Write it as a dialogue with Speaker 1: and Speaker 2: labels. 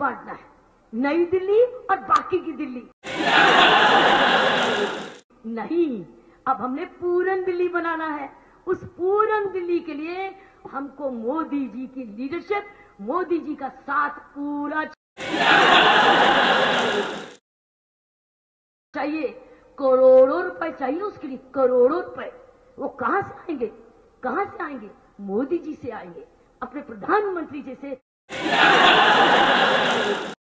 Speaker 1: बांटना है, नई दिल्ली और बाकी की दिल्ली नहीं। अब हमने पूरन दिल्ली बनाना है। उस पूरन दिल्ली के लिए हमको मोदी जी की लीडरशिप, मोदी जी का साथ पूरा चाहिए। करोड़ों रुपए चाहिए उसके लिए, करोड़ों रुपए। वो कहां से आएंगे? कहां से आएंगे? मोदी जी से आएंगे, अपने प्रधानमंत्री जी से।